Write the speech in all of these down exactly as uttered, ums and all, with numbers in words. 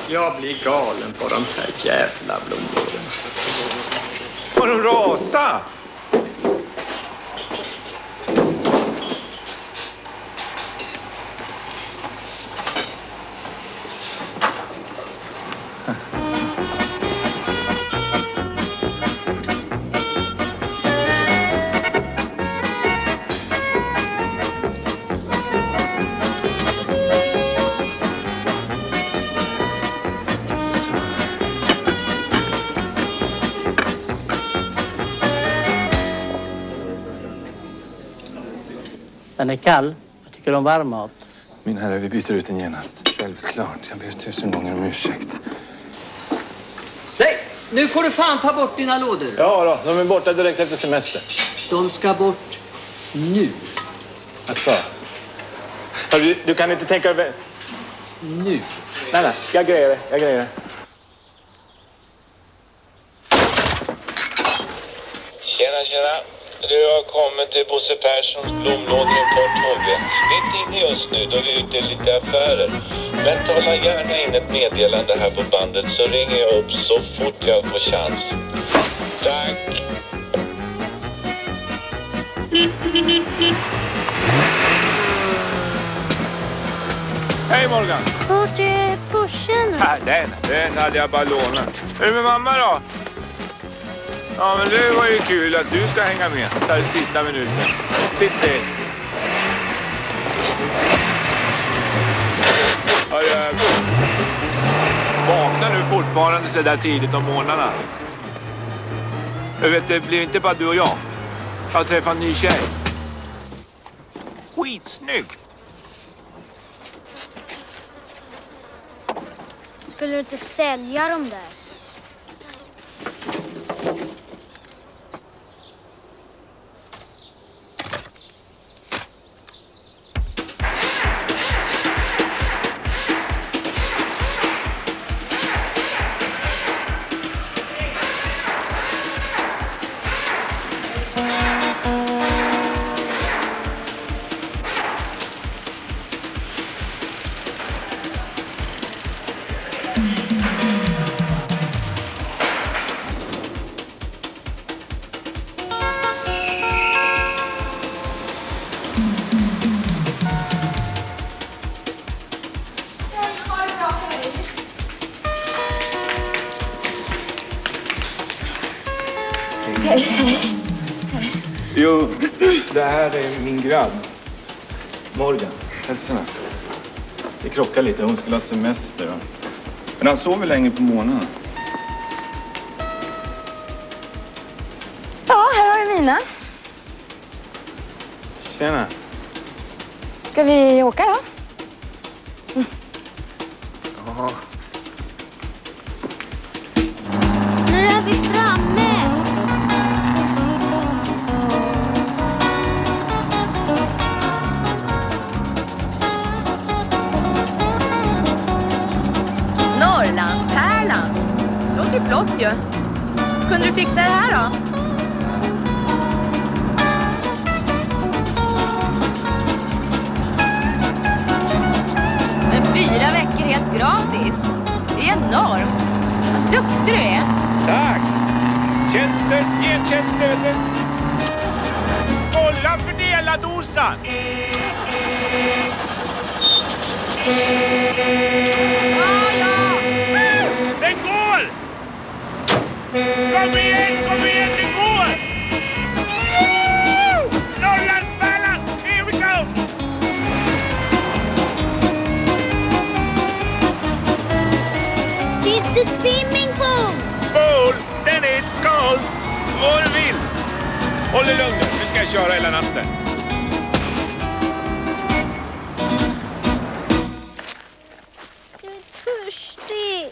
Jag blir galen på de här jävla blombladen. Har de rasa? Den är kall. Jag tycker om varm mat. Min herre, vi byter ut den genast. Självklart. Jag ber tusen gånger om ursäkt. Nej, nu får du fan ta bort dina lådor. Ja då, de är borta direkt efter semester. De ska bort nu. Alltså. Du, du kan inte tänka dig... Nu. Nej, nej. Jag grejer det. Jag grejer det. Tjena, tjena. Du har kommit till Bosse Perssons blomlådor i Porthåge. Vi är inte inne just nu då vi är ute i lite affärer. Men tala gärna in ett meddelande här på bandet så ringer jag upp så fort jag får chans. Tack! Hej Morgan! Vart är Porschen? Nej, den, den hade jag bara lånat. Är du med mamma då? Ja, men det var ju kul att du ska hänga med. Det är sista minuten. Sitt still. Ja, jag... Vaknar du fortfarande så där tidigt om morgnarna? Jag vet, det blir inte bara du och jag. Jag har träffat en ny tjej. Skitsnygg! Skulle du inte sälja dem där? Jo, det här är min grabb. Morgan, hälsa. Det krockar lite, hon skulle ha semester. Men han sover länge på morgonen. Ja, här har du mina. Tjena. Ska vi åka då? Mm. Ja. Nu är vi framme! Norrlandspärlan. Låter ju flott ju. Kunde du fixa det här då? Men fyra veckor helt gratis. Det är enormt. Vad duktig du är. Tack! Tjänster, gentjänster. Kolla fördelardosan! Den går! Kom igen, kom igen, den går! Norrlandspärlan, here we go! It's the swimming pool! Pool, then it's cold. Vad du vill. Håll dig lugn nu, vi ska köra hela natten. Jag är törstig.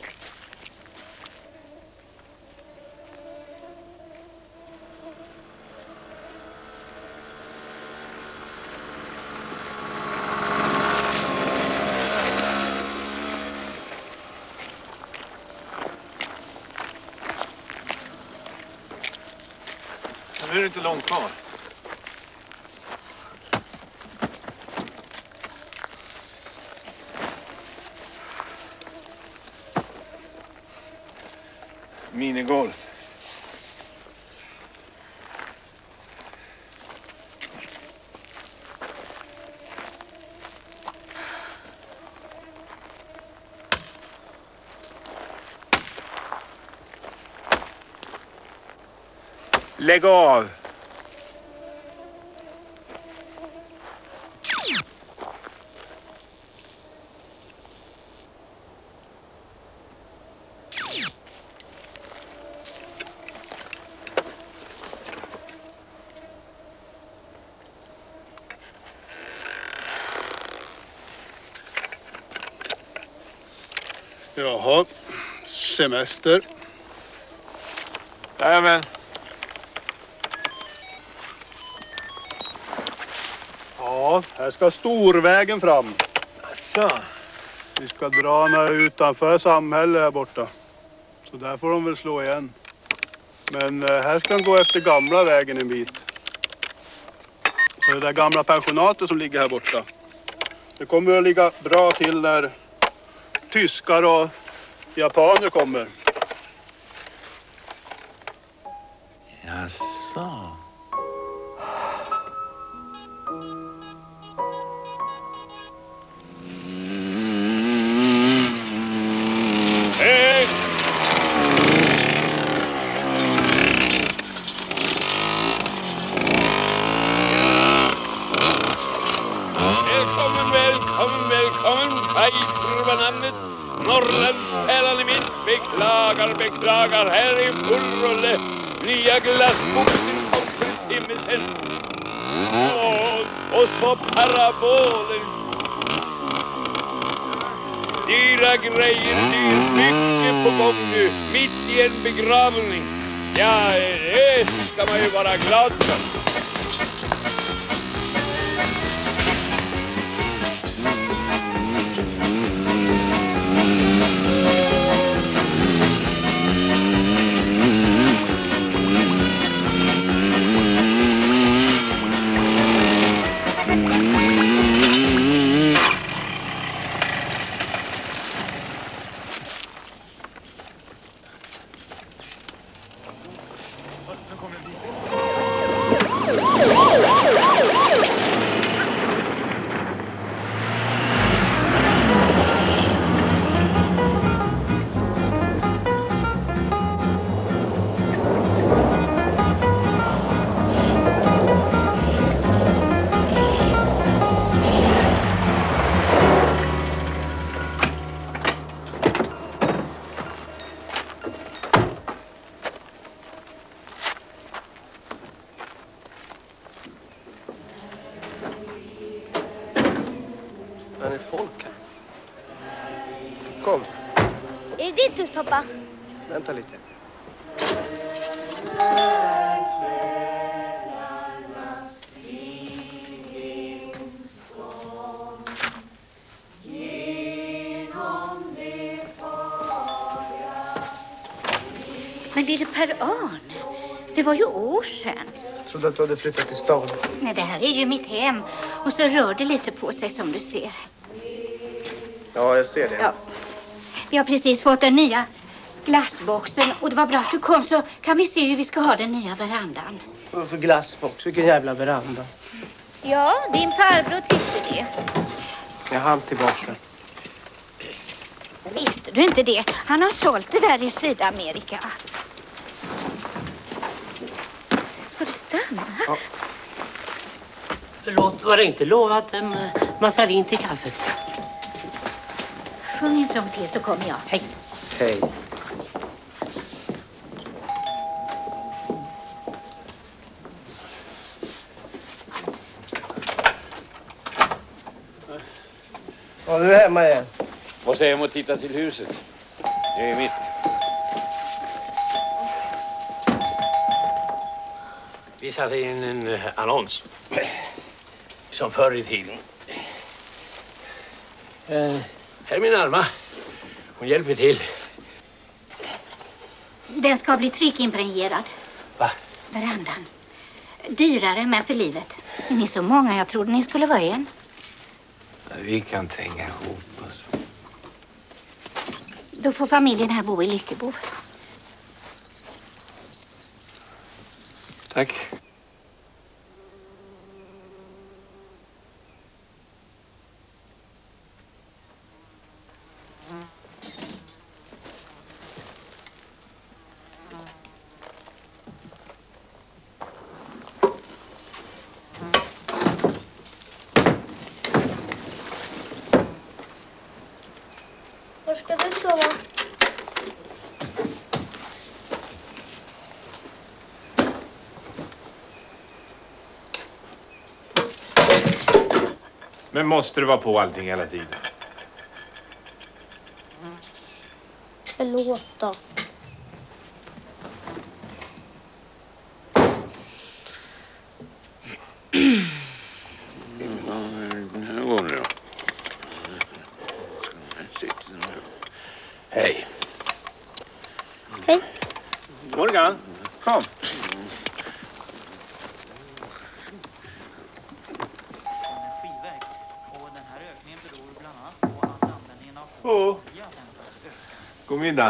Nu är det inte långt kvar. minigolf. Lägg av! Jaha, semester. Jajamän. Ja, här ska storvägen fram. Asså. Vi ska dra några utanför samhället här borta. Så där får de väl slå igen. Men eh, här ska de gå efter gamla vägen en bit. Så det där gamla pensionatet som ligger här borta. Det kommer att ligga bra till när tyskar och japaner kommer. Jaså. Hej! Välkommen, välkommen, välkommen. Fajtrubbanamnet. Norrlandspärlan i mitt. Beklagar, beklagar. Här är full rulle. Nya glassboxen kom för en timme sedan. Och, och så paraboler. Dyra grejer, dyr, mycket på gång nu. Mitt i en begravning. Ja, det ska man ju vara glad för. Är det folk här? Kom, Är det ditt hus, pappa? vänta lite. Men lille Per-Arne, det var ju år sedan. Jag trodde att du hade flyttat till stan. Nej, det här är ju mitt hem. Och så rör det lite på sig som du ser. Ja, jag ser det. Ja. Vi har precis fått den nya glassboxen. Och det var bra att du kom, så kan vi se hur vi ska ha den nya verandan. Vad för glassbox? Vilken jävla veranda. Ja, din farbror tyckte det. Jag hann tillbaka. Visste du inte det? Han har sålt det där i Sydamerika. Ska du stanna? Ja. Förlåt, var det inte lovat en massarin till kaffet? Sjung en sång till så kommer jag. Hej. Hej. Ja, du är hemma igen. Vad säger om att titta till huset? Det är mitt. Vi satte in en annons. Som förr i tiden. Eh, här är min Alma. Hon hjälper till. Den ska bli tryckimpregnerad. Va? Verandan. Dyrare men för livet. Ni är så många, jag trodde ni skulle vara en. Vi kan tränga ihop oss. Då får familjen här bo i Lyckebo. Tack. Var ska du sova? Men måste du vara på allting hela tiden? Förlåt då. Hej. Hej. Morgan, kom. Åh, god middag.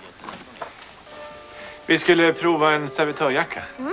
Vi skulle prova en servitörjacka. Mm.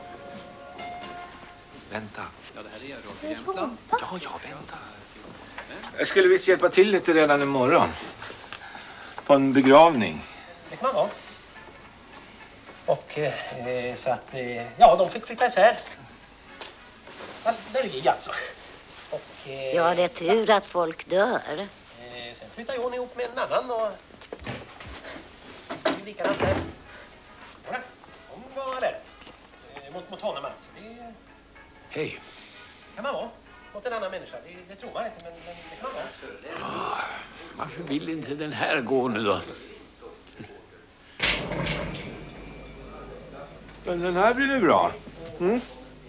Vänta. Ja, det här är Ska jag jobba? Ja, ja, vänta. Jag skulle visst hjälpa till lite redan imorgon. På en begravning. Det kan man vara. Och eh, så att, eh, ja, de fick flytta isär. Allergi alltså. Och, eh, Ja, det är tur att folk dör. Eh, sen flyttade hon ihop med en annan och... Det är likadant där. Ja, hon var allergisk. Eh, mot, mot honom alltså. Det Hej. kan man vara. Mot en annan människa. Det, det tror man inte, men, men det kan man vara. Ah, varför vill inte den här gå nu då? Men den här blir ju bra. Mm.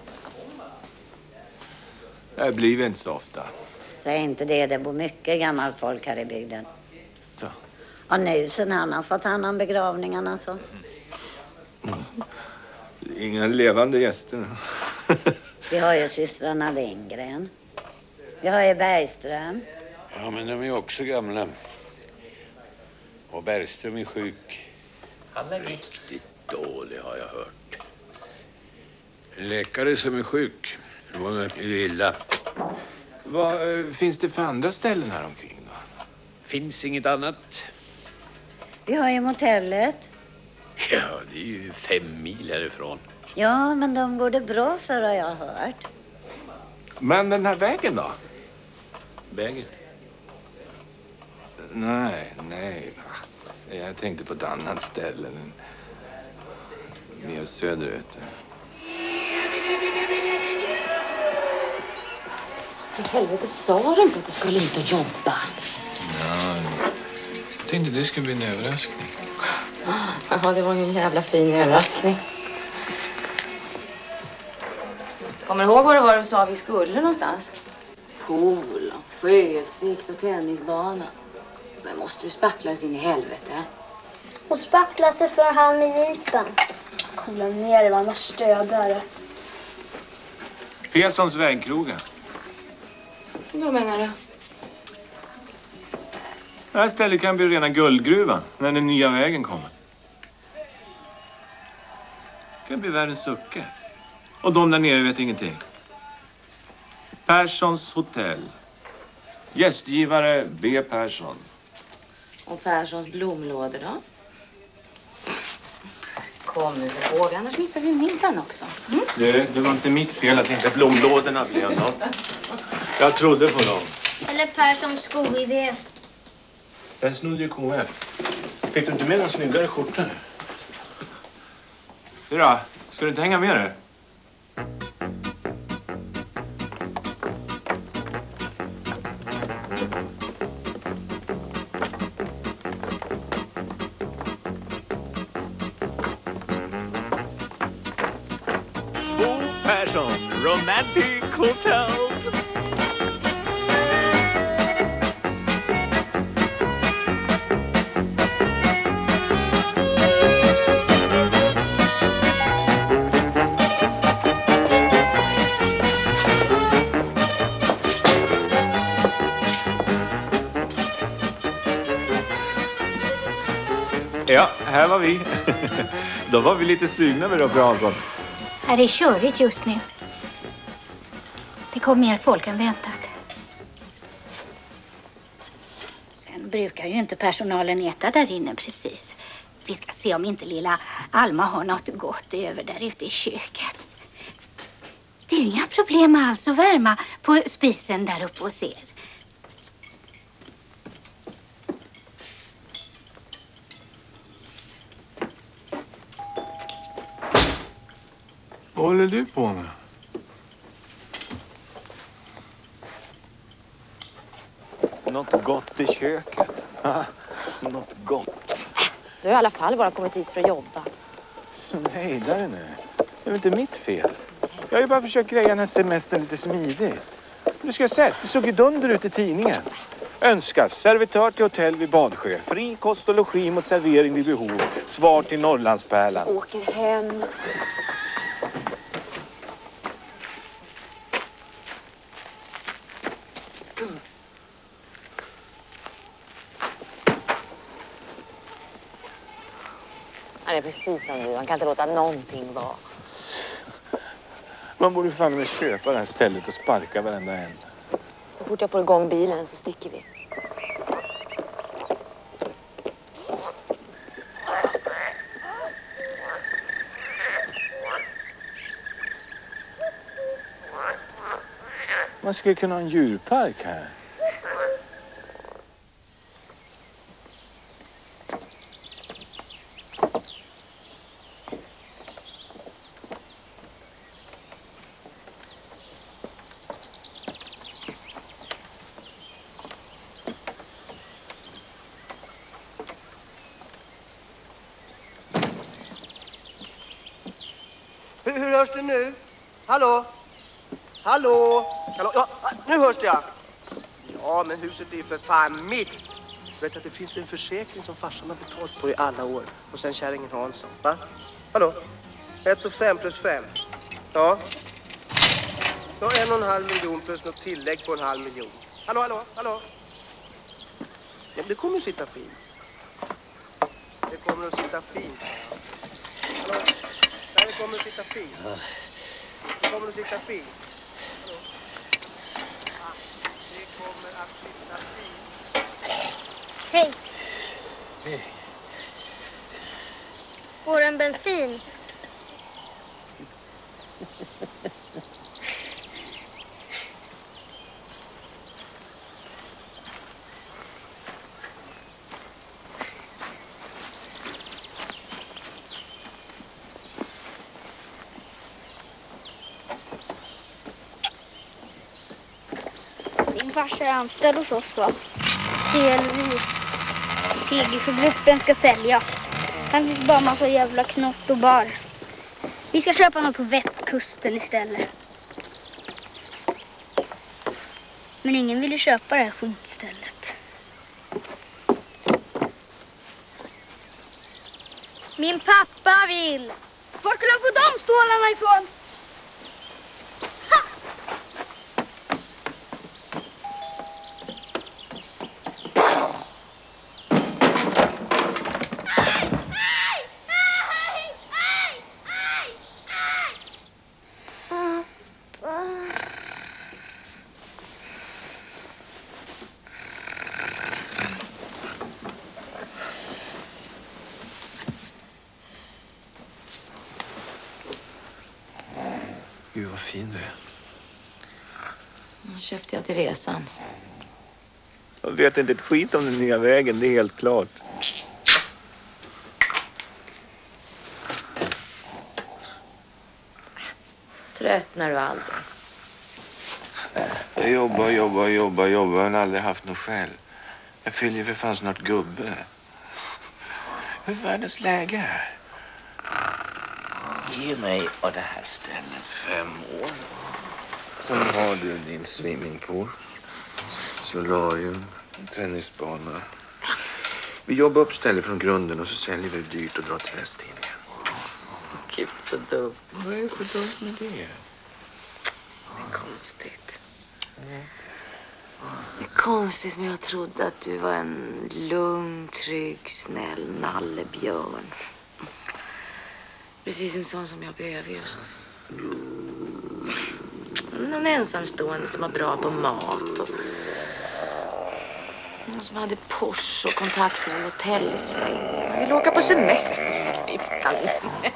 Det blir inte så ofta. Säg inte det, det bor mycket gammalt folk här i bygden. Så. Och nu sen han har fått hand om begravningarna så. Mm. Inga levande gäster. Vi har ju systrarna Lindgren. Vi har ju Bergström. Ja, men de är också gamla. Och Bergström är sjuk. Han är riktigt dålig har jag hört. En läkare som är sjuk. Det var illa. Vad eh, finns det för andra ställen här omkring då? Finns inget annat. Vi har ju motellet. Ja, det är ju fem mil härifrån. Ja, men de går det bra för har jag hört. Men den här vägen då? Vägen? Nej, nej. Jag tänkte på ett annat ställe. Mer söderut. För helvete, sa du inte att du skulle inte jobba? Ja, jag tänkte det skulle bli en överraskning. Ja, det var ju en jävla fin överraskning. Kommer du ihåg vad det var du sa vi skulle någonstans? Pool, sjöutsikt och tennisbana. Men måste du spackla dig in i helvete? Och spackla sig för han med jeepen. Kolla ner det, annars stödare. Pesons vägkrogar. Vad menar du? Det här stället kan bli rena guldgruvan när den nya vägen kommer. Det kan bli världens sucke. Och de där nere vet ingenting. Perssons hotell. Gästgivare B. Persson. Och Perssons blomlådor då? Kom nu för våg, annars missar vi middagen också. Mm? Det, det var inte mitt fel att inte blomlådorna blev något. Jag trodde på dem. Eller Perssons skoidé. Den snodde ju K F. Fick du inte med någon snyggare skjorta nu? Du då? Ska du inte hänga med dig? Bo Persson, Romantic Hotels. Ja, här var vi. Då var vi lite sugna med då, fru Hansson. Här är körigt just nu. Det kom mer folk än väntat. Sen brukar ju inte personalen äta där inne precis. Vi ska se om inte lilla Alma har något gott över där ute i köket. Det är ju inga problem alls att värma på spisen där uppe hos er. Vad håller du på med? Något gott i köket. Något gott. Du har i alla fall bara kommit hit för att jobba. Så hejdare nu. Det är inte mitt fel. Jag har ju bara försökt greja den här semestern lite smidigt. Du ska ha sett, det såg ju dunder ut i tidningen. Önskas servitör till hotell vid Badsjö. Fri kost och logi mot servering vid behov. Svar till Norrlandspärlan. Åker hem. Han är precis som du. Han kan inte låta någonting vara. Man borde fan med köpa det här stället och sparka varenda en. Så fort jag får igång bilen så sticker vi. Man skulle kunna ha en djurpark här. Hur hörs det nu? Hallå? Hallå? Hallå? Ja, nu hörs det, ja. Ja, men huset är för fan mitt. Vet att det finns en försäkring som farsan har betalt på i alla år. Och sen kärringen Hansson. Va? Hallå? Ett och fem plus fem. Ja. Så en och en halv miljon plus något tillägg på en halv miljon. Hallå, hallå, hallå? Ja, det kommer att sitta fint. Det kommer att sitta fint. Hallå? Nej, det kommer att sitta fint. Det kommer att sitta fint. Hallå? Ah, det kommer att sitta fint. Hej. Hej. Får en bensin? Din farsa är anställd hos oss, va? Delvis. Tegelgruppen ska sälja. Här finns bara massa jävla knott och bar. Vi ska köpa något på västkusten istället. Men ingen ville köpa det här skitstället. Min pappa vill. Var skulle han få de stålarna ifrån? Gud, vad fin du är. Den köpte jag till resan. Jag vet inte ett skit om den nya vägen, det är helt klart. Tröttnar du aldrig? Jag jobbar, jobbar, jobbar, jobbar. Jag har aldrig haft något själv. Jag fyller ju för fan snart gubbe. Hur är världens läge här? Ge mig av det här stället fem år. Sen har du din swimmingpool, solarium, tennisbana. Vi jobbar upp stället från grunden och så säljer vi dyrt och drar till Västtidningen. Gud, så dumt. Vad är det för dumt med det? Det är konstigt. Mm. Det är konstigt, men jag trodde att du var en lugn, trygg, snäll nallebjörn. Precis en sån som jag behöver just nu. Någon ensamstående som var bra på mat och någon som hade Porsche och kontakter i hotellsväng. Jag vill åka på semester. Sluta nu.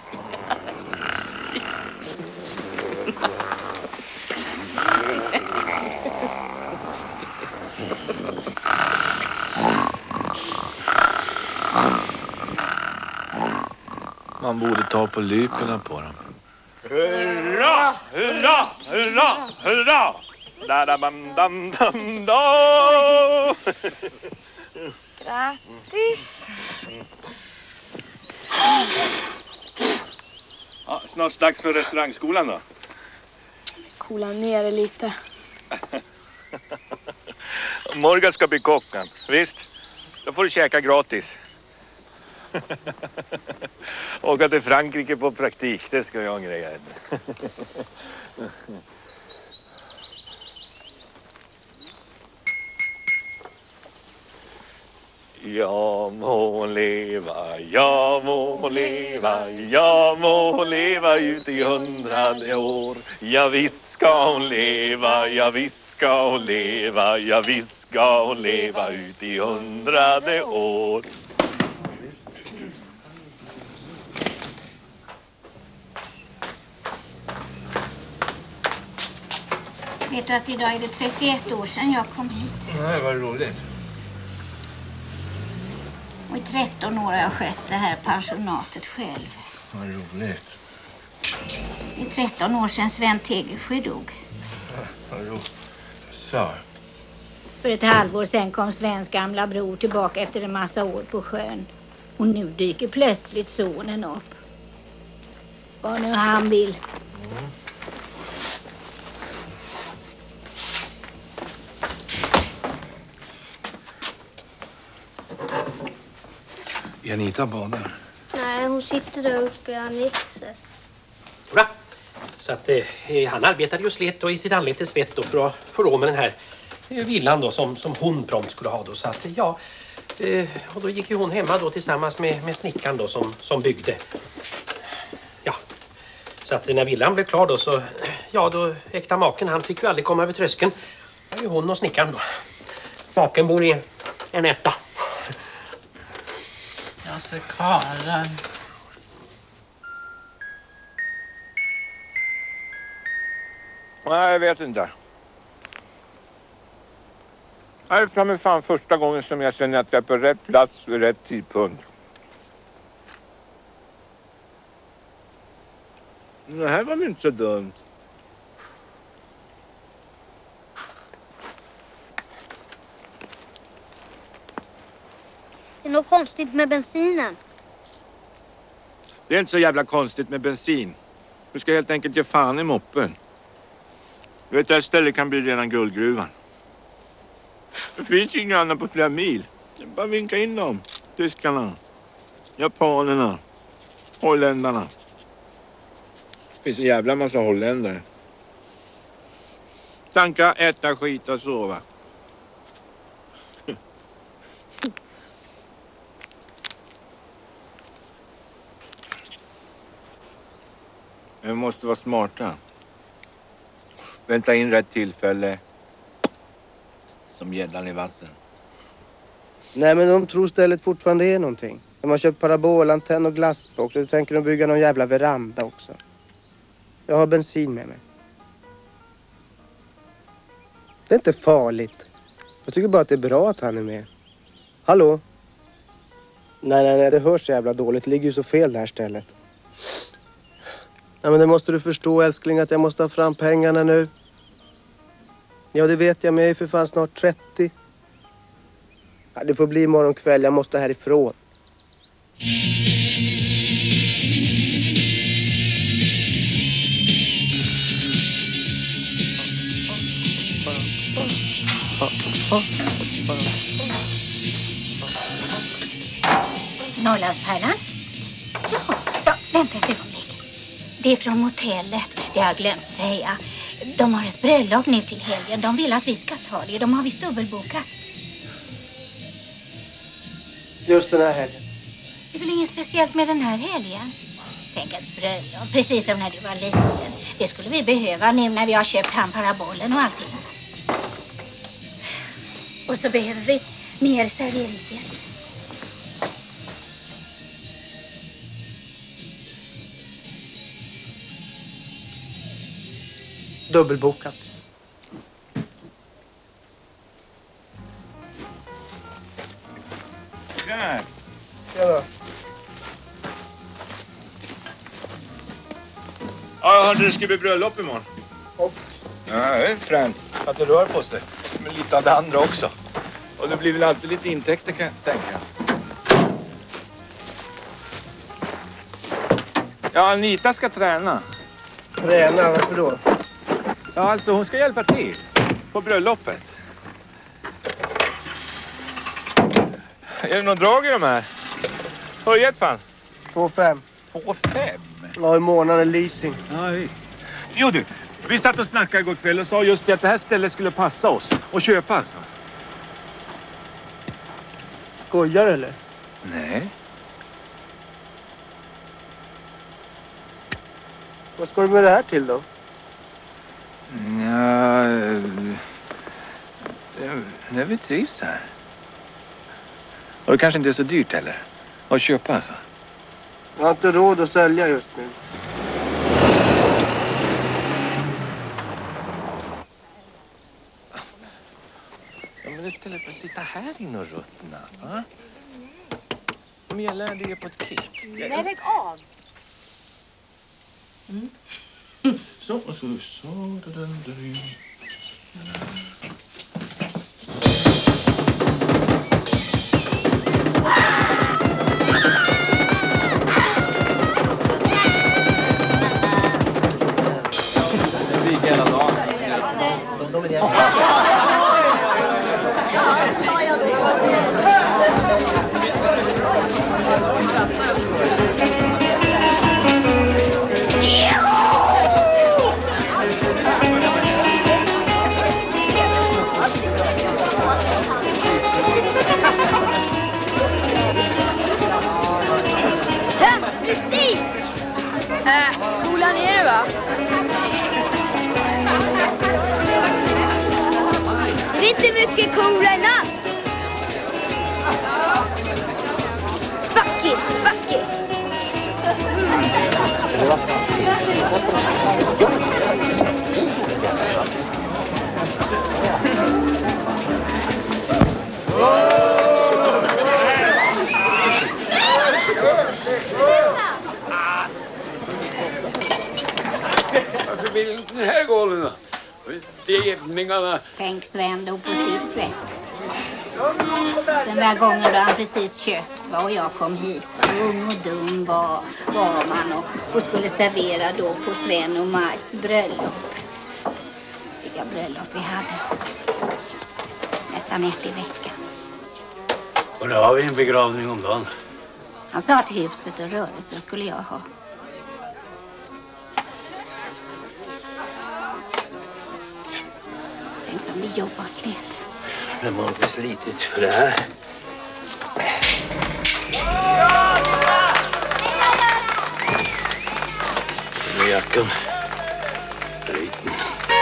Man borde ta på lyperna på dem. Hurra, hurra, hurra, hurra! Da da bam dam dam da. Grattis! Ja, snart dags för restaurangskolan då. Coola ner det lite. Morgan ska bli kocken, visst? Då får du käka gratis. Åka till Frankrike på praktik, det ska jag greja. Jag må leva, jag må leva, jag må leva ut i hundrade år. Ja visst ska hon leva, ja visst ska hon leva, ja visst ska hon leva ut i hundrade år. Vet du att idag är det trettioett år sedan jag kom hit? Nej, vad roligt. Och i tretton år har jag skött det här pensionatet själv. Vad roligt. Det är tretton år sedan Sven Tegersjö dog. Vad roligt. Så. För ett halvår sedan kom Svens gamla bror tillbaka efter en massa år på sjön. Och nu dyker plötsligt sonen upp. Vad nu han vill. Mm. Janita badar. Nej, hon sitter där uppe i annexet. Bra. Så att eh, han arbetade ju slet och i sitt anlete svett då för att få råd med den här eh, villan då som, som hon prompt skulle ha då. Så att ja, eh, och då gick ju hon hemma då tillsammans med, med snickaren då som, som byggde. Ja, så att när villan blev klar då så, ja då äkta maken han fick ju aldrig komma över tröskeln. Det var ju hon och snickaren då. Maken bor i en etta. Alltså, Karan. Nej, jag vet inte. Det är framme fan första gången som jag känner att jag är på rätt plats vid rätt tidpunkt. Det här var väl inte så dumt. Det är något konstigt med bensinen. Det är inte så jävla konstigt med bensin. Du ska helt enkelt ge fan i moppen. Du vet, det här stället kan bli redan guldgruvan. Det finns inga andra på flera mil. Det är bara vinka in dem. Tyskarna, japanerna, holländarna. Det finns en jävla massa holländare. Tanka, äta, skita, sova. Vi måste vara smarta. Vänta in rätt tillfälle. Som gäddan i vassen. Nej, men de tror stället fortfarande är någonting. De har köpt parabolantenn och glassbox. Och du tänker de bygga någon jävla veranda också. Jag har bensin med mig. Det är inte farligt. Jag tycker bara att det är bra att han är med. Hallå? Nej, nej, nej. Det hörs så jävla dåligt. Det ligger ju så fel det här stället. Ja, men det måste du förstå, älskling, att jag måste ha fram pengarna nu. Ja, det vet jag, men jag är för fan snart trettio. Ja, det får bli imorgon kväll. Jag måste härifrån. Norrlandspärlan? Ja, ja, vänta ett ögonblick. Det är från motellet, det har jag glömt säga. De har ett bröllop nu till helgen. De vill att vi ska ta det. De har visst dubbelbokat. Just den här helgen. Det är väl inget speciellt med den här helgen? Tänk ett bröllop, precis som när du var liten. Det skulle vi behöva nu när vi har köpt han parabolen och allting. Och så behöver vi mer serveringshjälp. Dubbelbokat. Tjena! Tjena. Ja, jag hörde det skulle bli bröllop imorgon. Och? Ja, det är fränt att det rör på sig. Men lite av det andra också. Och det blir väl alltid lite intäkter kan jag tänka. Ja, Anita ska träna. Träna? Varför då? Ja, alltså hon ska hjälpa till på bröllopet. Är det någon drag i de här? Höjt fan? två fem. två fem? Ja, i månaden leasing. Ja, visst. Jo du, vi satt och snackade igår kväll och sa just det att det här stället skulle passa oss. Och köpa alltså. Skojar eller? Nej. Vad ska du med det här till då? Ja, det, det vi trivs här. Och det kanske inte är så dyrt heller. Att köpa alltså. Jag har inte råd att sälja just nu. Ja, men istället för att sitta här inne och ruttna. Va? Men jag lärde er på ett kick. Nej, lägg av! Mm. Så, och så, så. Da, da, da, da. Kola ner det, va? Det är inte mycket coola i natt. Fuck it, fuck it. Varför vill inte den här gålen då? Delningarna. Tänk Sven då på sitt sätt. Den där gången då han precis köpt var och jag kom hit. Ung och dum var, var man och, och skulle servera då på Sven och Marks bröllop. Vilka bröllop vi hade. Nästan ett i veckan. Och då har vi en begravning om dagen. Han sa att huset och rörelsen skulle jag ha. Tänk som vi jobbar slet. Vem har inte slitit för det här? Den är jackan. Liten.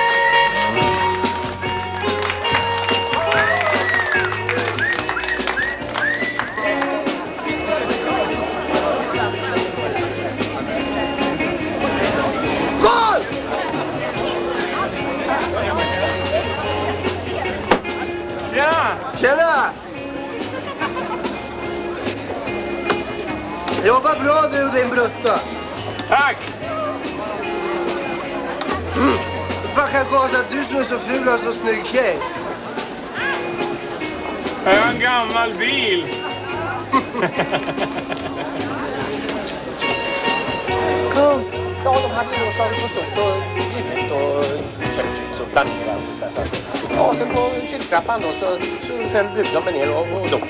Tjena! Jobba bra du och din brutta. Tack! Mm. Hur fan kan det komma sig att du som är så ful och så snygg tjej? Jag har en gammal bil. Cool. Ja, de hade nog slagit på stort och givet och köpt och planerat och så här. Så att, ja, sen på kyrktrappan då så, så föll brudgummen ner och, och dog.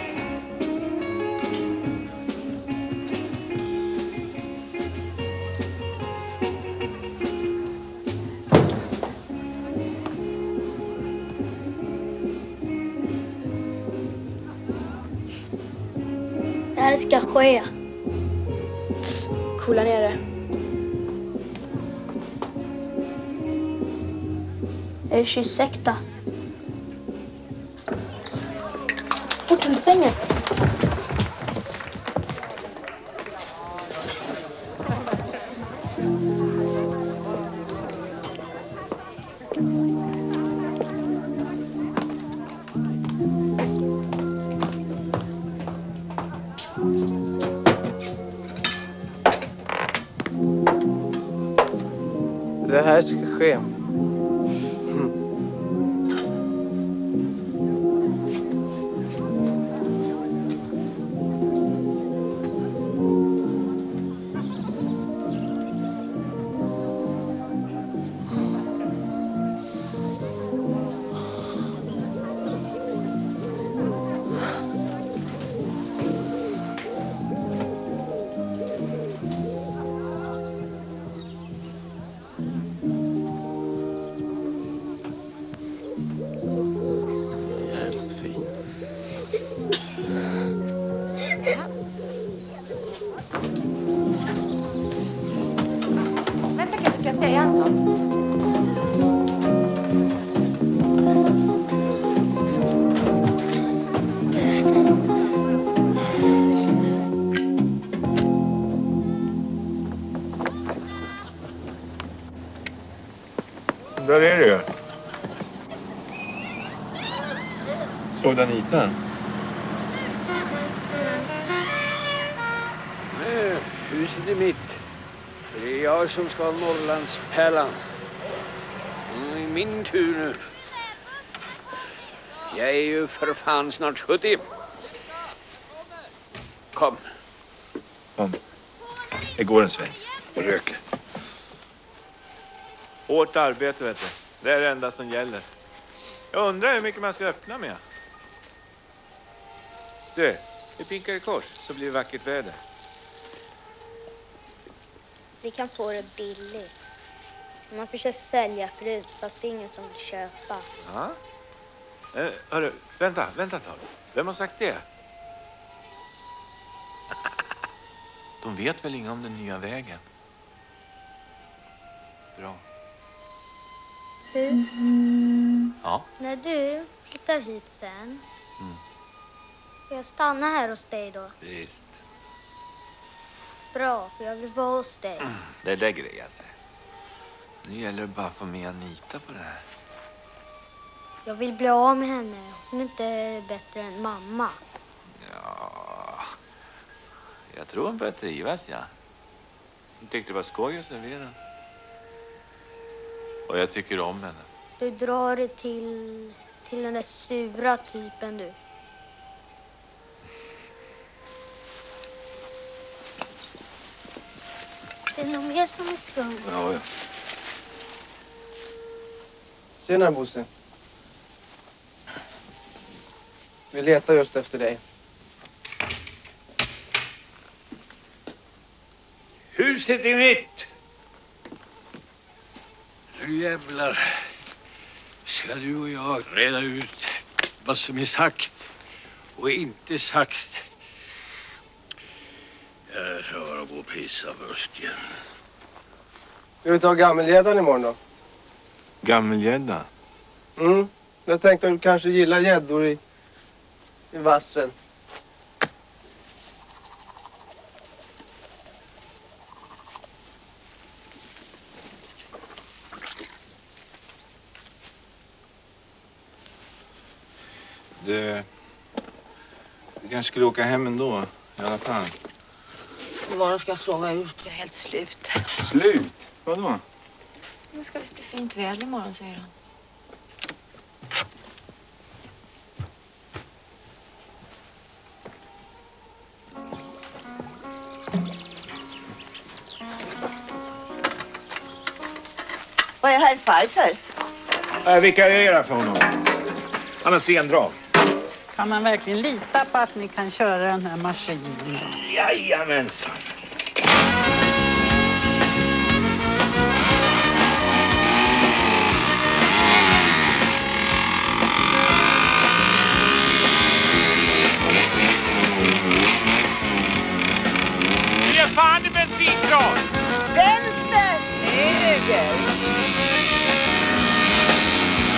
Det här ska ske. Kola ner det. Är det kyssäkta? Fort till sängen. Det här ska ske. Vänta, kan jag ska säga en sak? Där är det. Såg du Anita? Nej, huset är mitt. Det är jag som ska ha Norrlandspärlan. Det är min tur nu. Jag är ju för fan snart sjuttio. Kom. Kom. Det går en sväng. Och röker. Hårt arbete, vet du. Det är det enda som gäller. Jag undrar hur mycket man ska öppna med. Du, vi pinkar i kors så blir det vackert väder. Vi kan få det billigt. Man försöker sälja förut, fast det är ingen som vill köpa. Ja. Eh, hörru, vänta, vänta ett tag. Vem har sagt det? De vet väl inget om den nya vägen? Bra. Du, Ja. när du flyttar hit sen, Mm. ska jag stanna här hos dig då? Visst. Bra, för jag vill vara hos dig. Det där grejer sig. Nu gäller det bara att få med Anita på det här. Jag vill bli av med henne. Hon är inte bättre än mamma. Ja. Jag tror hon börjar trivas, ja. Hon tyckte det var skoj att servera. Och jag tycker om henne. Du drar dig till, till den där sura typen du. Det är nog mer som är skumt. Ja, ja. Tjena Bosse. Vi letar just efter dig. Huset är mitt. Nu jävlar ska du och jag reda ut vad som är sagt och inte sagt. Jag ska bara gå och pissa först igen. Ska vi ta gammelgäddan imorgon då? Gammelgädda? Mm. Jag tänkte att du kanske gillar gäddor i, i vassen. Du, du kanske skulle åka hem ändå, i alla fall. Imorgon ska jag sova ut. Jag är helt slut. Slut? Vadå? Det ska visst bli fint väder imorgon, säger han. Vad är herr Pfeiffer? Jag vikarierar för honom. Han har sendrag. Kan man verkligen lita på att ni kan köra den här maskinen? Jajamensan. Ge fan i bensinkran! Vänster! Höger!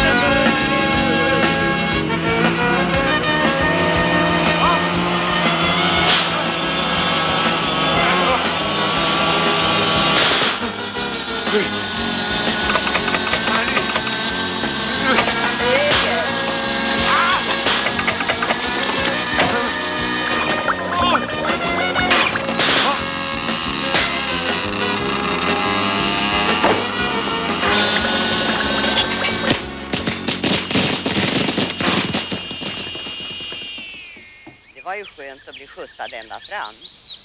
Det var ju skönt att bli skjutsad ända fram.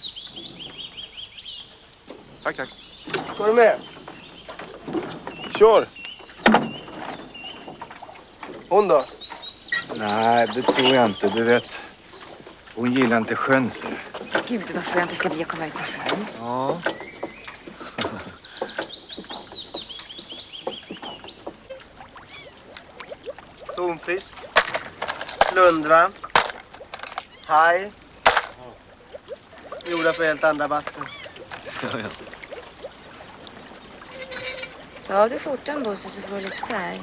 Tack, tack. Går du med? Kör. Hon då? Nej, det tror jag inte. Du vet, hon gillar inte sjön. Så. Gud, vad skönt det ska bli att komma ut på sjön. Ja. Tonfisk. Slundra. Haj. Gjorda för helt andra vatten. Ja, ja. Ta av dig skjortan, Bosse, så får du lite färg.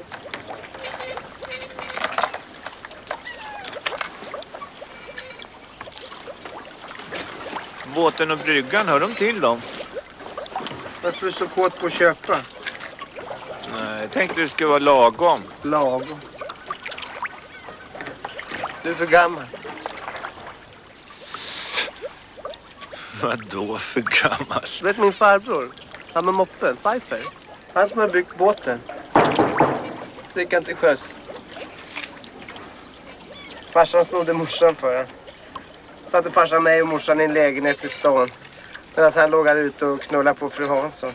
Båten och bryggan, hör de till dem? Varför är du så kåt på att köpa? Nej, jag tänkte det skulle vara lagom. Lagom? Du är för gammal. Vadå för gammal? Du vet min farbror? Han med moppen, Pfeiffer. Han som har byggt båten. Det gick inte sjöss. Farsan snodde morsan för han. Satte farsan mig och morsan i en lägenhet i stan. Medan han låg här ute och knullade på fru Hansson.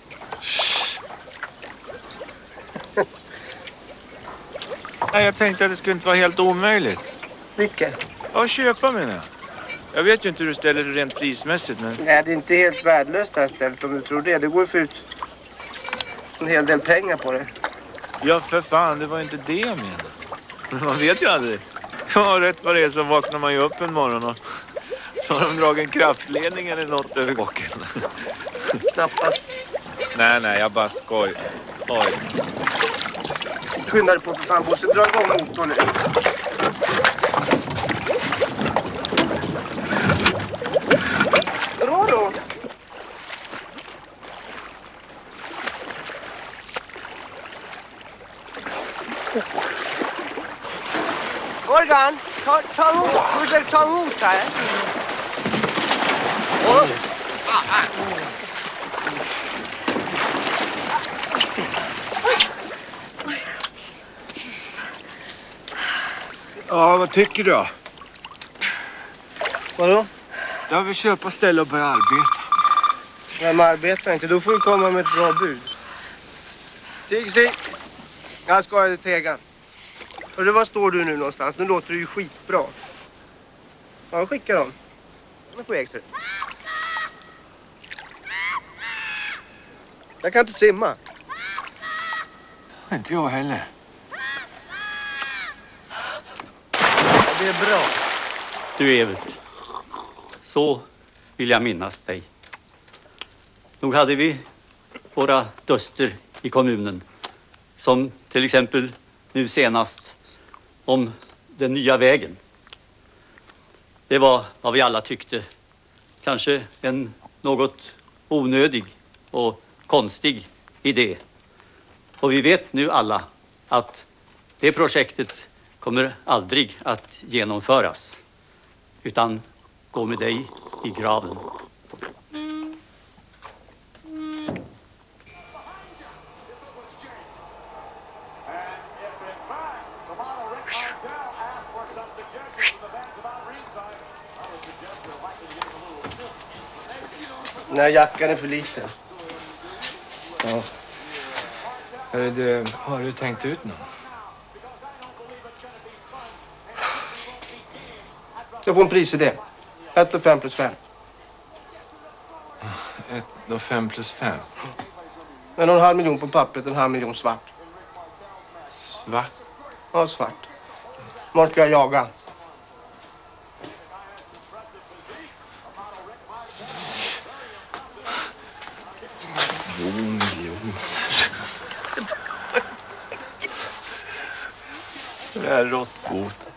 Nej, jag tänkte att det skulle inte vara helt omöjligt. Vilket? Ja, köpa menar jag. Jag vet ju inte hur du ställer det rent prismässigt, men... Nej, det är inte helt värdelöst det här stället om du tror det. Det går ju för ut en hel del pengar på det. Ja, för fan, det var inte det jag menade. Men man vet ju aldrig. Ja, rätt vad det är så vaknar man ju upp en morgon och så har de dragit en kraftledning eller något över bocken. Knappast. Nej, nej, jag bara skoj. Oj. Skynda dig på för fan, Bosse. Dra igång motorn nu. Dra då. Morgan, ta, ta emot. Du vill ta emot här. Oh. Ah, ah. Ja, vad tycker du då? Vadå? Jag vill köpa ställe och börja arbeta. Vem arbetar inte? Då får du komma med ett bra bud. Tigsi, jag ska ha det tegan. Och det, var står du nu någonstans? Nu låter det ju skitbra. Ja, skicka dem. De är på väg, ser du. Jag kan inte simma. Inte jag heller. Det är bra. Du, Evert. Så vill jag minnas dig. Nog hade vi våra duster i kommunen. Som till exempel nu senast om den nya vägen. Det var vad vi alla tyckte. Kanske en något onödig och konstig idé. Och vi vet nu alla att det projektet kommer aldrig att genomföras. Utan gå med dig i graven. Den här jackan är för liten. Ja. Hörru, du, har du tänkt ut någon? Jag får en prisidé. Ett och fem plus fem. Ett och fem plus fem. En och en halv miljon på pappret, en halv miljon svart. Svart? Ja, svart. Var ska jag jaga? Två miljoner. Det är råttbot.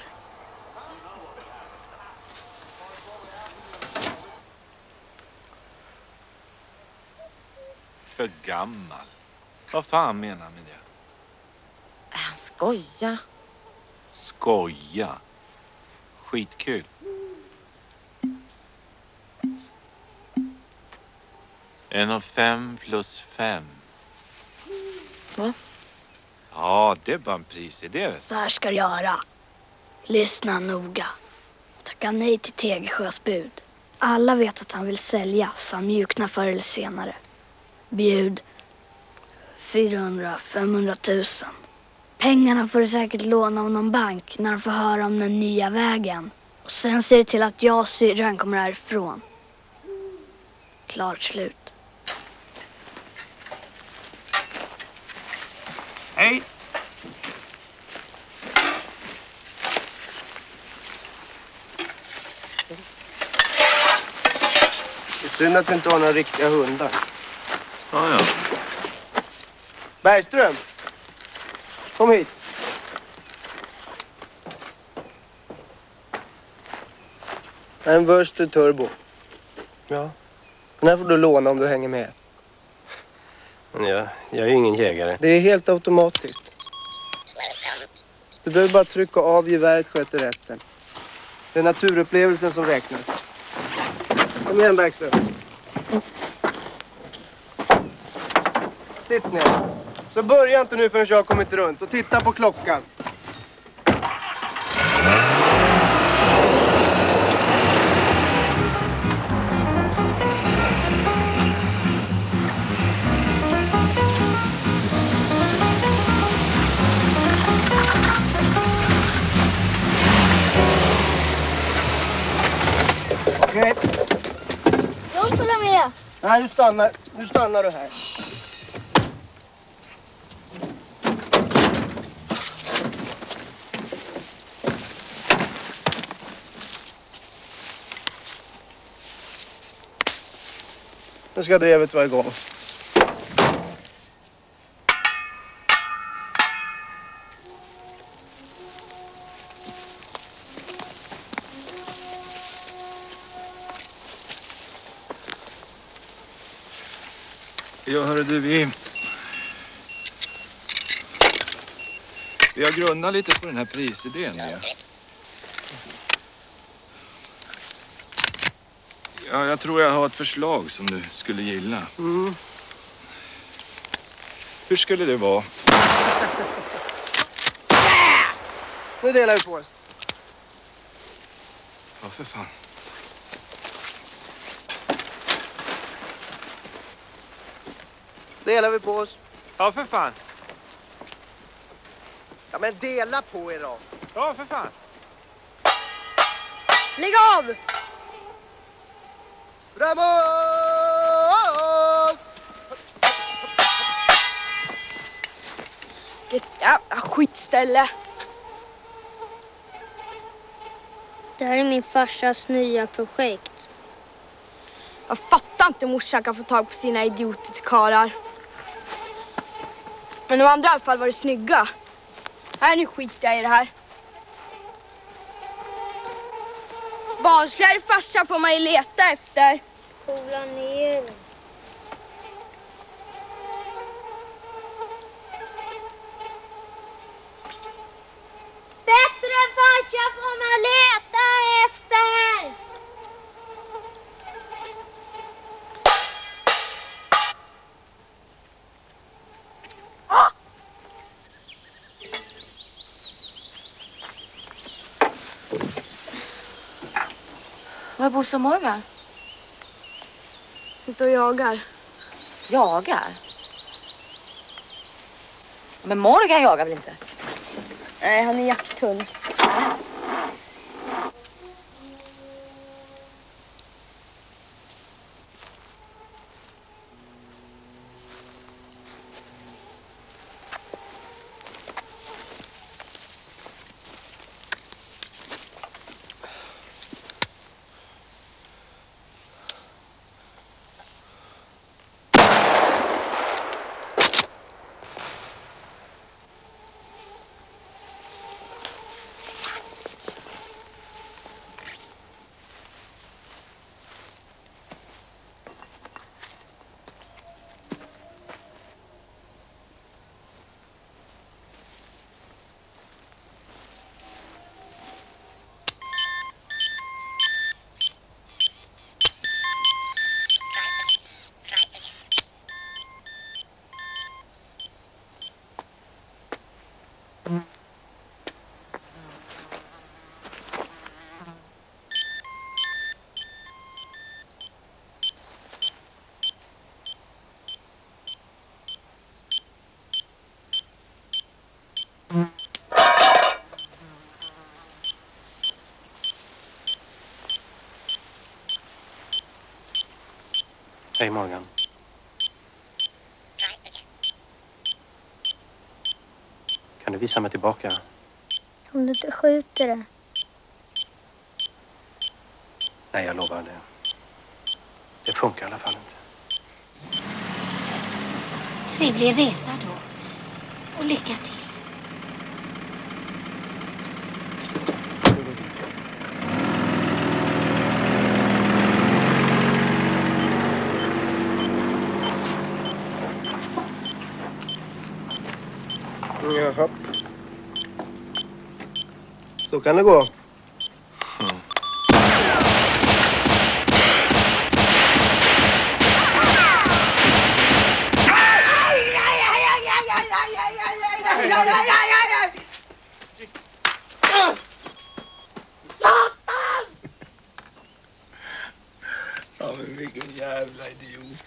För gammal. Vad fan menar han med det? Han skoja. Skoja. Skitkul. En och fem plus fem. Va? Ja, det är bara en prisidé. Så här ska du göra. Lyssna noga. Tacka nej till Tegersjös bud. Alla vet att han vill sälja, så han mjuknar förr eller senare. Bjud fyrahundra till femhundratusen. Pengarna får du säkert låna av någon bank när du får höra om den nya vägen. Och sen ser du till att jag och syrran kommer härifrån. Klart slut. Hej! Det är synd att du inte har några riktiga hundar. Ja, ja. Bergström! Kom hit. En Wurster Turbo. Ja. Den här får du låna om du hänger med. Men jag, jag är ju ingen jägare. Det är helt automatiskt. Du behöver bara trycka av geväret, sköter resten. Det är naturupplevelsen som räknas. Kom igen, Bergström. Sitt ner. Så börja inte nu förrän jag har kommit runt och titta på klockan. Okej. Jag följer med. Nej, du stannar. Nu stannar du här. Nu ska drevet vara igång. Ja, hörru du, vi... Vi har grundat lite på den här prisidén. Ja. Ja, jag tror jag har ett förslag som du skulle gilla. Mm. Hur skulle det vara? Nu delar vi på oss. Ja, för fan. Delar vi på oss. Ja, för fan. Ja, men dela på er då. Ja, för fan. Lägg av! Bravo! Vilket jävla skitställe. Det här är min farsas nya projekt. Jag fattar inte hur morsan kan få tag på sina idioter till karar. Men de andra i alla fall var det snygga. Nej, nu skiter jag i det här. Barnsligare farsa får man ju leta efter. Kolla ner. Bättre farsa får man leta efter. Ah! Var är Bosse och Morgan? Inte och jagar. Jagar? Men Morgan jagar väl inte? Nej, han är jakthund. Hej Morgan. Kan du visa mig tillbaka? Om du inte skjuter det. Nej, jag lovar det. Det funkar i alla fall inte. Trevlig resa då. Och lycka till. Jaha. Så kan det gå. Mm. Ja, men vilken jävla idiot.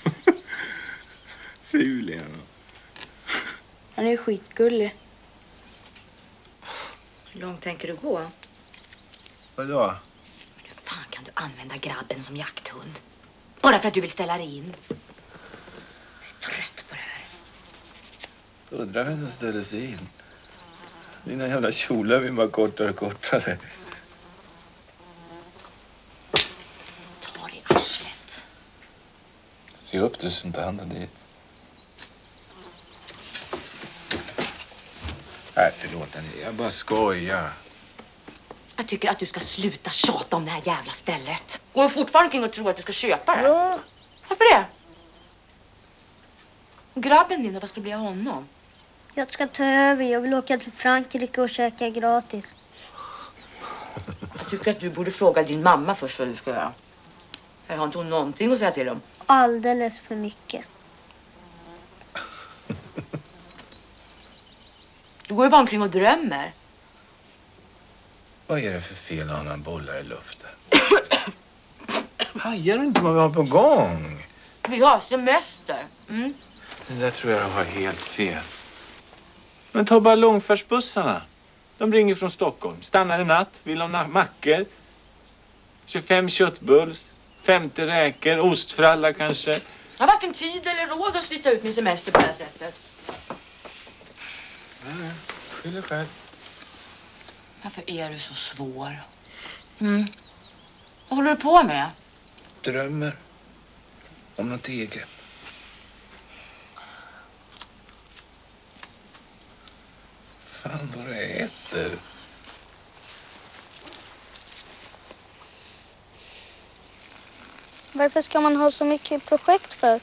Ful är han. Han är ju skitgullig. Hur långt tänker du gå? Vadå? Hur fan kan du använda grabben som jakthund? Bara för att du vill ställa dig in. Jag är trött på det här. Undrar vem som ställer sig in. Dina jävla kjolar blir bara kortare och kortare. Ta dig i arslet. Se upp du så inte handen dit. Nej, förlåt henne. Jag bara skojar. Jag tycker att du ska sluta tjata om det här jävla stället. Går du fortfarande kring och tror att du ska köpa det? Ja. Varför det? Grabben din, vad ska det bli av honom? Jag ska ta över. Jag vill åka till Frankrike och käka gratis. Jag tycker att du borde fråga din mamma först vad du ska göra. Jag har inte hon någonting att säga till dem. Alldeles för mycket. Du går ju bara omkring och drömmer. Vad är det för fel att ha bollar i luften? Hajar du inte vad vi har på gång? Vi har semester. Mm. Det där tror jag har helt fel. Men ta bara långfärdsbussarna. De ringer från Stockholm. Stannar en natt, vill ha mackor. tjugofem köttbulls, femtio räkor, ostfralla kanske. Jag har varken tid eller råd att slita ut min semester på det här sättet. Nej, skyll själv. Varför är du så svår? Mm. Vad håller du på med? Drömmer om något eget. Fan vad du äter. Varför ska man ha så mycket projekt för?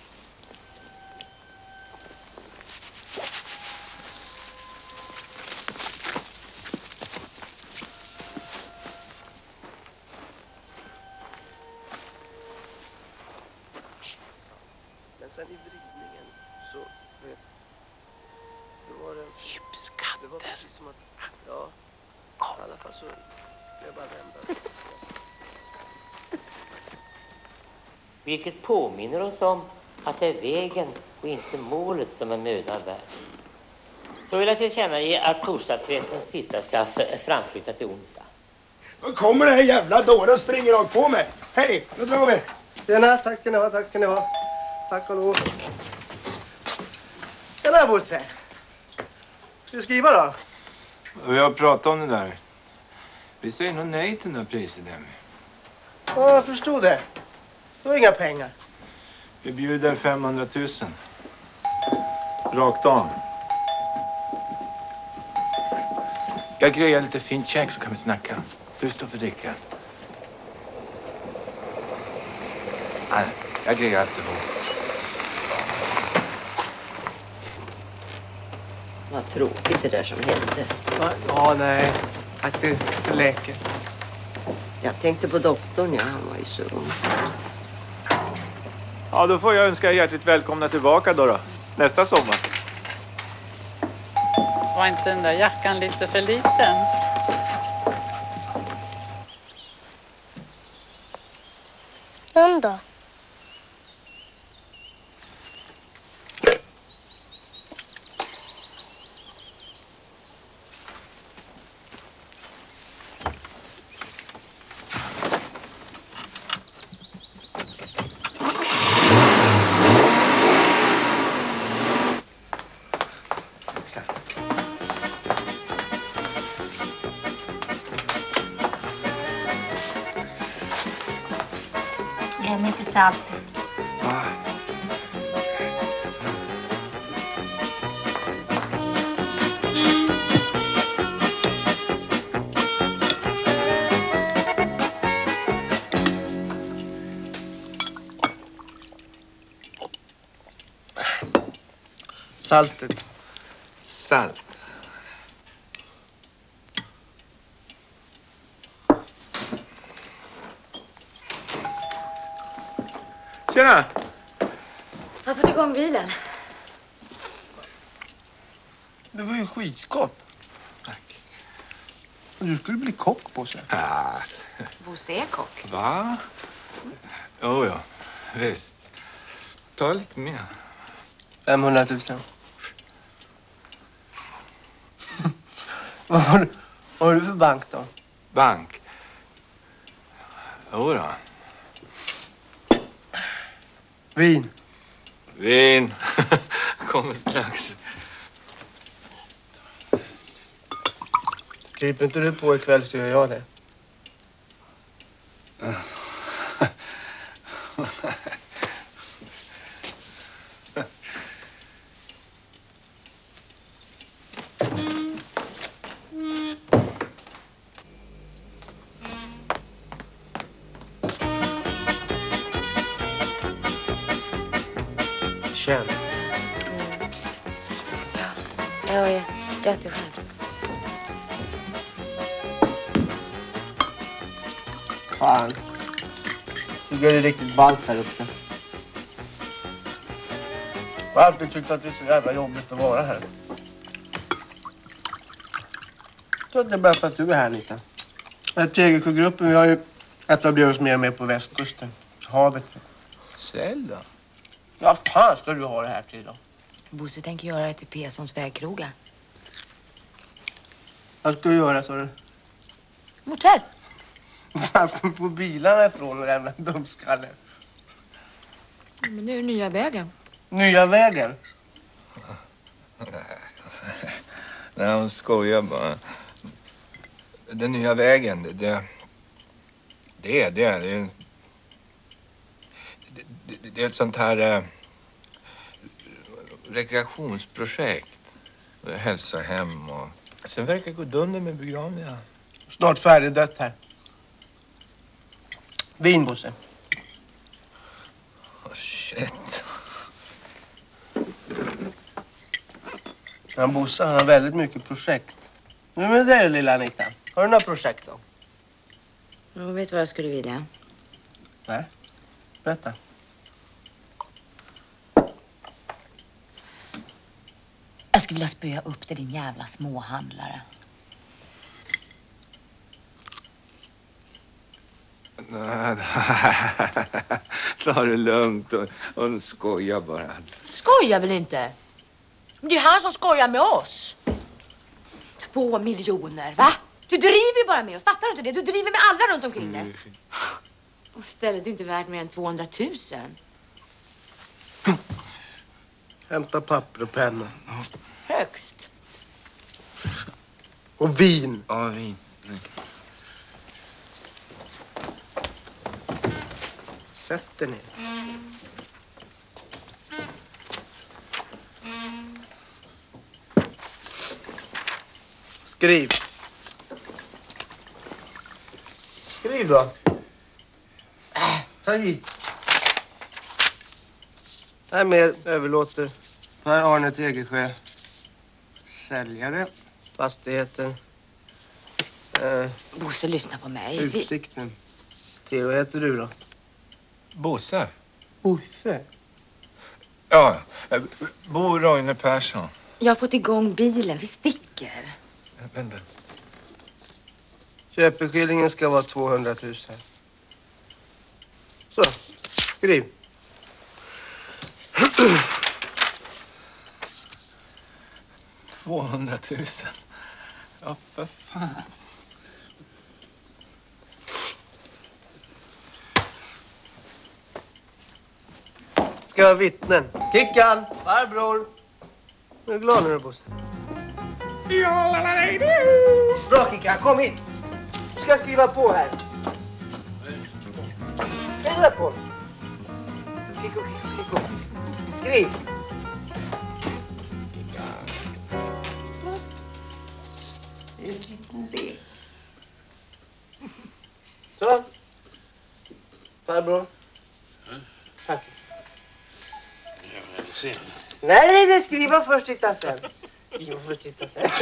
Men sen i vridningen så vet då var det Gipskatter. Det var precis som att ja, i alla fall så jag bara vända. Vilket påminner oss om att det är vägen och inte målet som är mödan värd. Så vill jag tillkännage att torsdagskretsens tisdagskaffe är framflyttat till onsdag. Så kommer den här jävla dåren och springer rakt på mig. Hej, nu drar vi. Tjena, tack ska ni ha, tack ska ni ha. Tack och lov. Tjena Bosse. Ska du skriva då? Vi har pratat om det där. Vi säger nog nej till den här priset, Emmy. Ja, jag förstod det. Det var inga pengar. Vi bjuder femhundratusen. Rakt av. Jag grejar lite fint käk så kan vi snacka. Du står för dricka. Nej, jag grejar alltihop. Vad tråkigt det där som hände. Ja, ja nej. Tack, det, det läker. Jag tänkte på doktorn, ja, han var ju så ung. Ja, då får jag önska er hjärtligt välkomna tillbaka då, då. Nästa sommar. Var inte den där jackan lite för liten? Den då? Glöm inte saltet. Ah. Saltet. Salt. Tjena! Jag har fått igång bilen. Det var ju skitgott. Tack. Du skulle bli kock på sig. Ah. Bosse är kock. Va? Jo, ja. Visst. Ta lite mer. femhundratusen. Vad har, du, vad har du för bank då? Bank? Jo då. Vin. Vin. Kommer strax. Kryper inte du på ikväll så gör jag det. Känn. Mm. Ja, jag är jätteskönt. Fan. Tycker det är riktigt ballt här uppe. Jag har alltid tyckt att det är så jävla jobbigt att vara här. Jag tror att det är bara för att du är här, Anita. Tegersjögruppen, vi har ju etablerat oss mer och mer på västkusten. Havet. Sälj då? Ja, fan ska du ha det här till då? Bosse tänker göra det till Pesons vägkrogar. Vad ska du göra, sa du? Motell. Var ska du få bilarna ifrån, den jävla dumskalle? Men det är ju nya vägen. Nya vägen? Nej, hon skojar bara. Den nya vägen, det... Det, det är det. Det är, det, det, det är ett sånt här... Eh, rekreationsprojekt. Hälsohem och... Sen verkar gå dunder med begravningar. Snart färdigdött här. Vin, Bosse. Oh, shit. Ja, Bosse, han har väldigt mycket projekt. Nu med det, lilla Anita. Har du några projekt då? Jag vet vad jag skulle vilja. Nej. Berätta. Jag skulle vilja spöa upp till din jävla småhandlare. Nej, ta det lugnt och, och skoja bara. Skojar väl inte? Det är han som skojar med oss. Två miljoner, va? Du driver ju bara med oss, fattar du inte det? Du driver med alla runt omkring dig. Och stället är inte värt mer än tvåhundratusen. Hämta papper och penna. Högst. Och vin. Ja, vin. Sätt dig ner. Skriv. Skriv då. Äh, ta hit. Härmed överlåter Per-Arne Tegersjö, säljare, fastigheter. Eh, Bosse, lyssna på mig. Utsikten. Till, vad heter du då? Bosse. Bosse? Ja, Bo Roine Persson. Jag har fått igång bilen, vi sticker. Vänta. Köpeskillingen ska vara tvåhundratusen. Så, skriv. tvåhundratusen. Ja, för fan. Ska ha vittnen. Kickan, farbror. Nu är glad nu, Bosse. Bra Kika, kom hit. Du ska skriva på här. Skriv på. Kiko, Kiko, Kiko. Skriv. Det är en liten lek. Så. Farbror. Tack. Jag vill se. Nej, nej, nej, skriva först, titta sen. Skriva först, titta sen.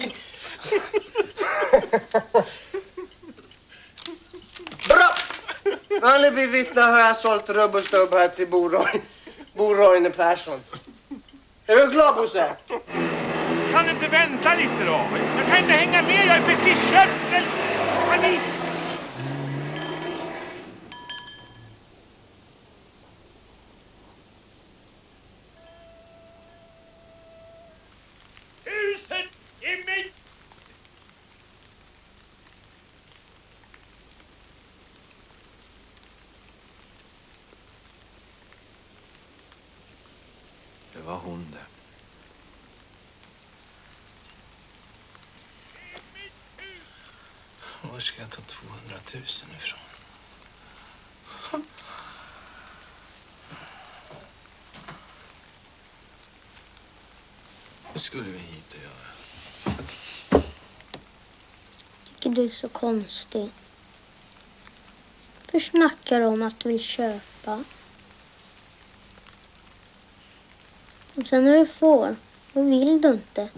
Bra! När ni blir vittna har jag sålt rubb och stubb här till Boroy. Boroy Persson. Är du glad, Bosse? Kan du inte vänta lite då? Jag kan inte hänga med, jag är precis köpt. Ställ... Panik! Huset i mitt! Det var hon där. Var ska jag ta tvåhundratusen ifrån? Hur skulle vi hit och göra? Tycker du är så konstig? För snackar du om att du vill köpa? Och sen när du får, då vill du inte.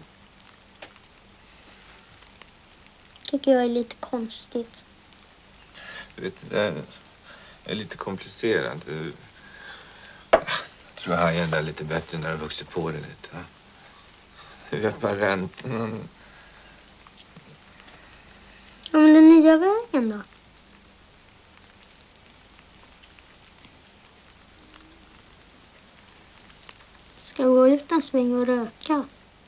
Tycker jag är lite konstigt. Du vet, det är lite komplicerat. Jag tror hajen är lite bättre när du vuxit på det lite. Du vet bara räntan. Ja, men den nya vägen då? Ska jag gå ut en sväng och röka?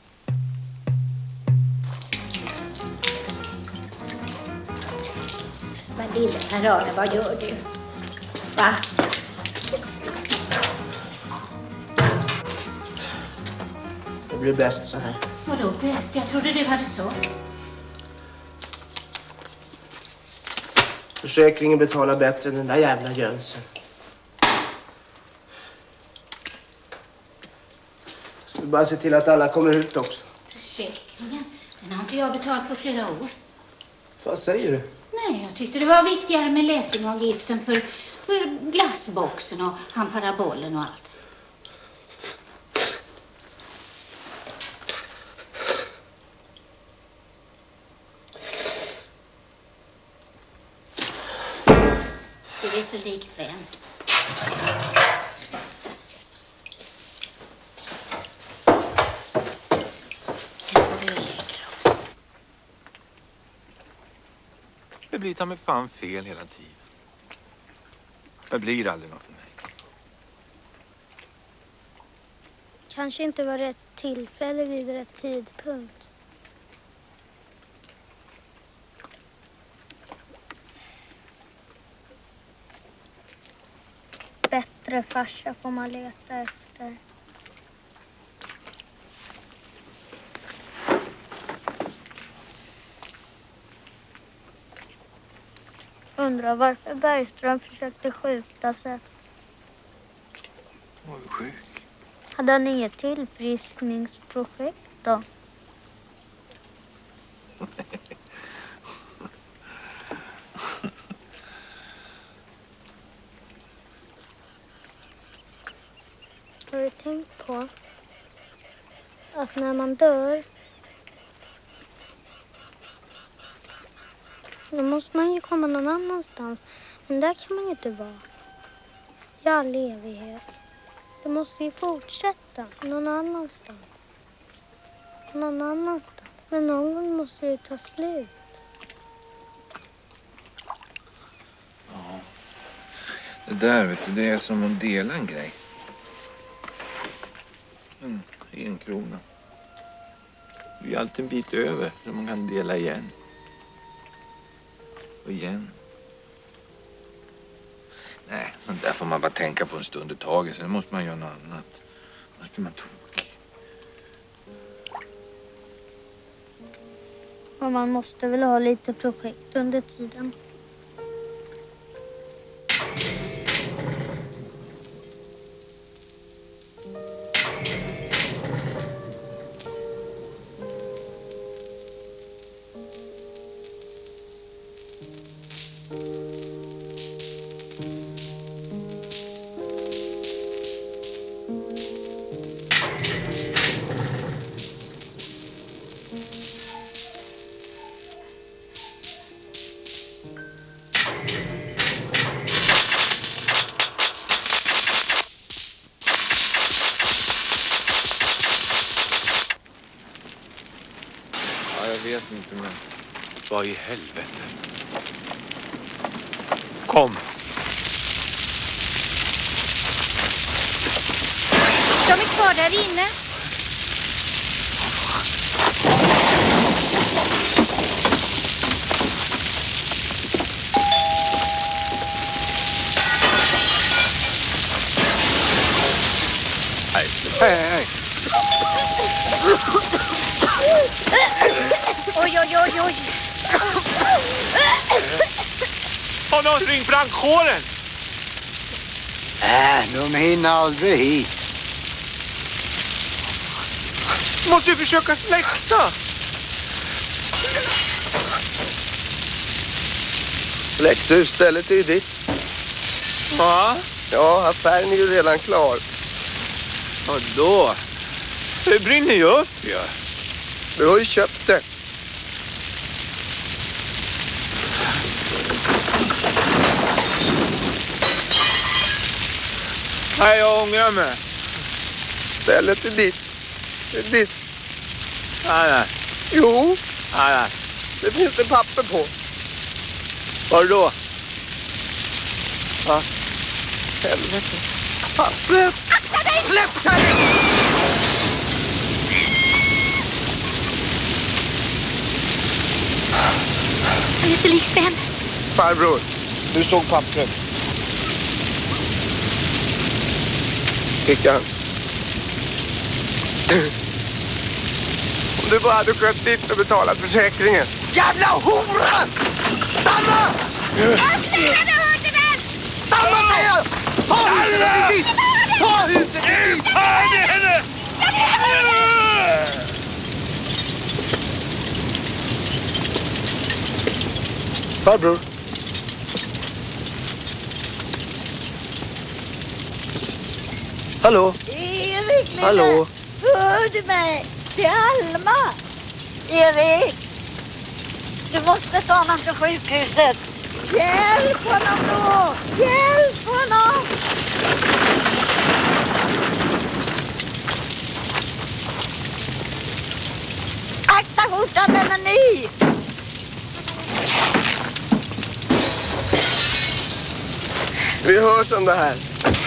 Men lilla Per-Arne, vad gör du? Va? Det blir bäst så här. Vadå bäst? Jag trodde du hade så. Försäkringen betalar bättre än den där jävla jönsen. Ska vi bara se till att alla kommer ut också. Försäkringen? Den har inte jag betalt på flera år. Vad säger du? Nej, jag tyckte det var viktigare med läsingavgiften för, för glassboxen och han parabolen och allt. Du är så lik Sven. Det blir ta mig fan fel hela tiden. Det blir aldrig något för mig. Kanske inte var rätt tillfälle vid rätt tidpunkt. Bättre farsa får man leta efter. Undrar varför Bergström försökte skjuta sig. Han var ju sjuk. Hade han inget tillfriskningsprojekt då? Har du tänkt på att när man dör då måste man ju komma någon annanstans. Men där kan man ju inte vara i all evighet. Det måste ju fortsätta någon annanstans. Någon annanstans. Men någon gång måste det ta slut. Ja. Det där, vet du, det är som att dela en grej. En, en krona. Det är alltid en bit över som man kan dela igen. Och igen. Nej, sånt där får man bara tänka på en stund i taget. Sen måste man göra något annat. Annars blir man tokig. Och man måste väl ha lite projekt under tiden. Jag vet inte, men vad i helvete? Kom! De är kvar där inne. Nej, nej, nej. Oj, oj, oj, oj. Har någon ringt brandkåren? Äh, de hinner aldrig hit. Måste ju försöka släcka. Släck du, stället är ju ditt. Va? Ja, affären är ju redan klar. Vadå? Det brinner ju upp, ja. Du har ju köpt det. Nej, jag ångrar mig. Stället är ditt. Det är ditt. Nej, nej. Jo. Nej, nej. Det finns det papper på. Var då? Va? Helvete. Pappret! Släpp henne! Han är så lik Sven. Farbror, du såg pappret. Fickan. Om du bara hade skött ditt och betalat försäkringen. Jävla hora! Stanna! Snälla, du hörde väl? Stanna, säger jag! Ta huset i ditt! Ta huset i ditt! Hörde henne! Farbror. Hallå? Erik, lilla. Hallå? Hör du mig? Det är Alma. Erik. Du måste ta honom till sjukhuset. Hjälp honom då! Hjälp honom! Akta skjortan, den är ny! Vi hörs om det här.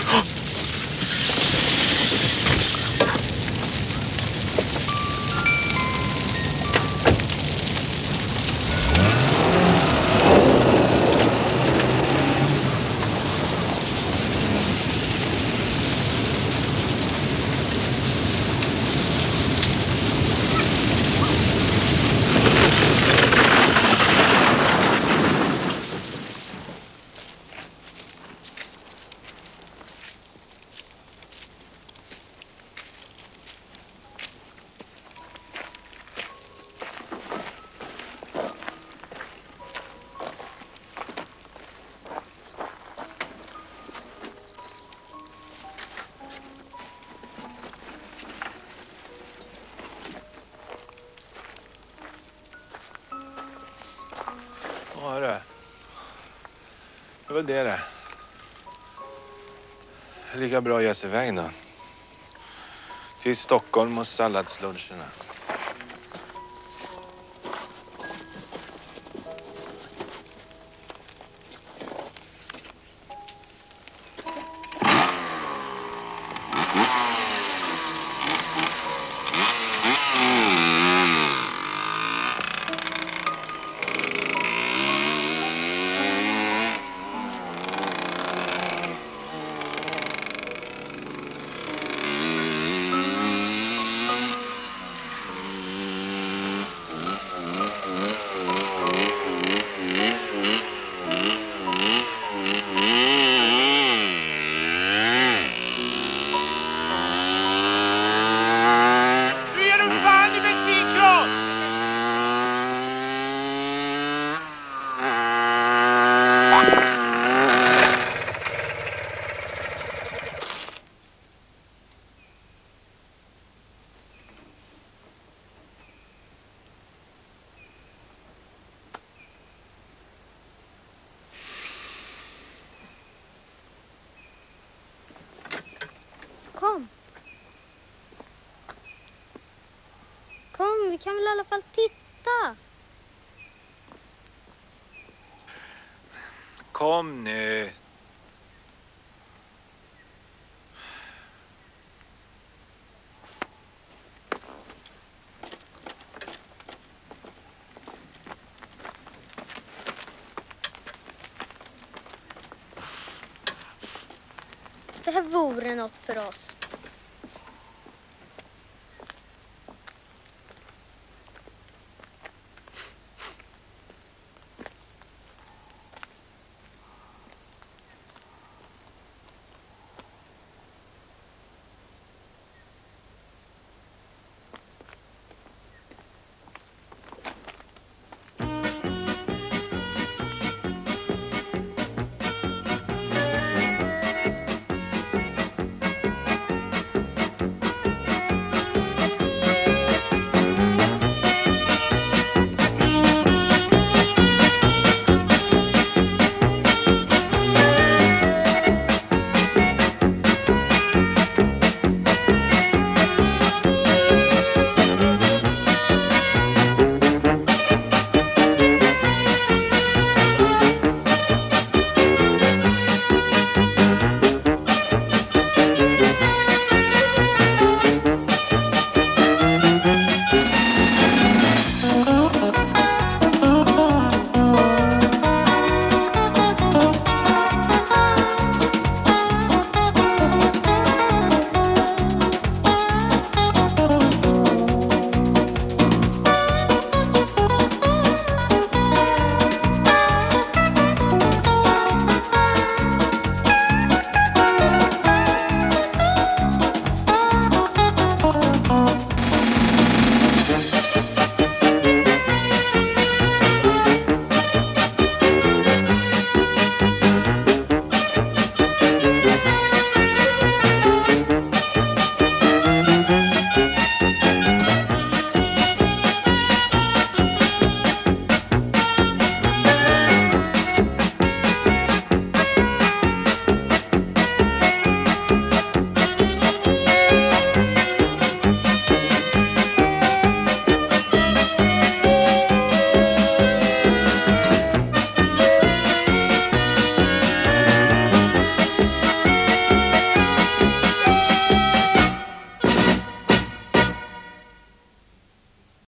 Ja, det. Det var det det. Lika bra att ge sig iväg då. Till Stockholm och salladsluncherna. vi kan väl i alla fall titta. Kom nu. Det här vore något för oss.